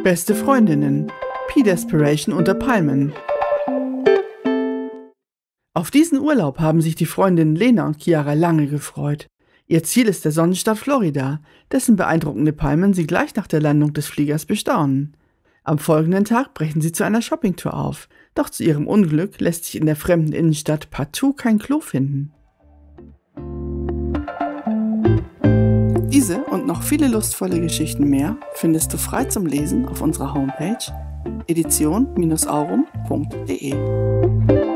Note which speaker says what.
Speaker 1: Beste Freundinnen. P-Desperation unter Palmen. Auf diesen Urlaub haben sich die Freundinnen Lena und Chiara lange gefreut. Ihr Ziel ist der Sonnenstaat Florida, dessen beeindruckende Palmen sie gleich nach der Landung des Fliegers bestaunen. Am folgenden Tag brechen sie zu einer Shoppingtour auf, doch zu ihrem Unglück lässt sich in der fremden Innenstadt partout kein Klo finden. Diese und noch viele lustvolle Geschichten mehr findest du frei zum Lesen auf unserer Homepage edition-aurum.de.